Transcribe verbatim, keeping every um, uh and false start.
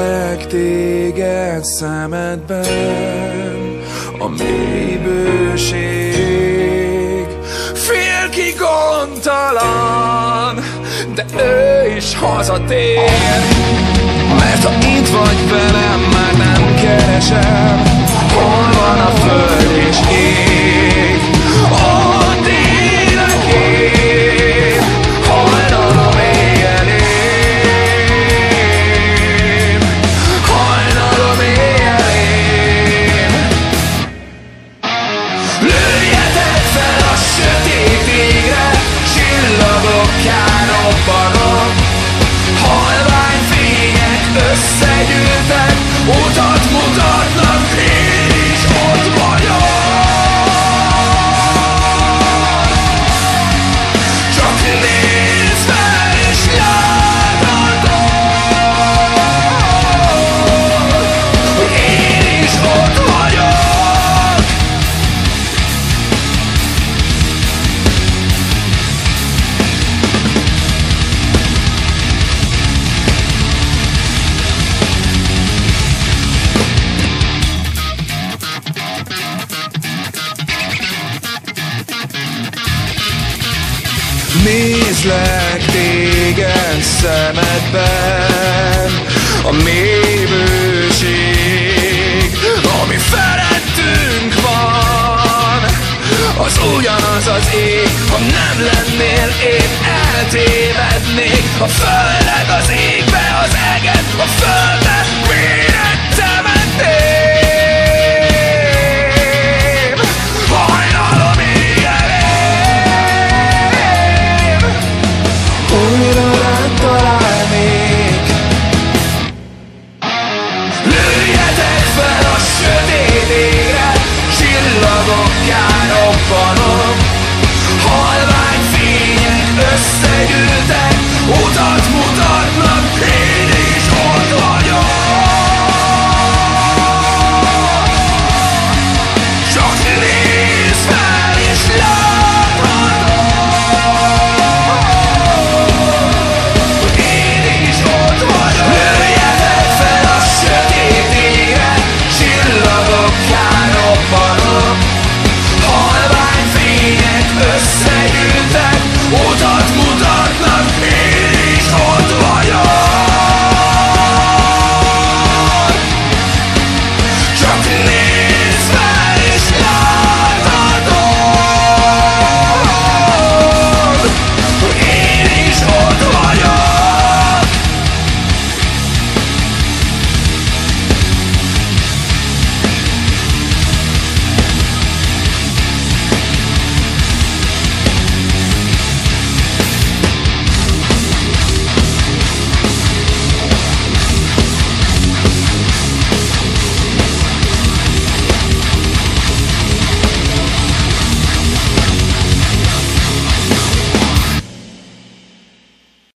Nézlek téged szemedben, a mély bőség. Félki gondtalan, de ő is hazatér. Mert ha itt vagy velem, már nem keresem, hol van a föld és ég. Ott élek én, hajnalom éjjelén, hajnalom éjjelén. Lőjetek fel a sötét égre, csillagokká robbanok. Halvány fények összegyűltek, utat mutatnak, én is ott vagyok. Csak nézd fel és láthatod, hogy én is ott vagyok. Nézlek téged szemedben, a mély bőség, ami felettünk van. Az ugyanaz az ég, ha nem lennél, én eltévednék. A földet az égbe, az eget a földbe.